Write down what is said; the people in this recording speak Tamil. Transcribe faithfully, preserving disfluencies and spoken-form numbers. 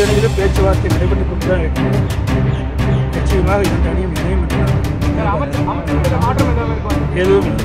அணியிலும் பேச்சுவார்த்தை நடைபெற்றுக் கொண்டுதான் இருக்கிறது. நிச்சயமாக இரண்டு அணியும் இணையும் எதுவும்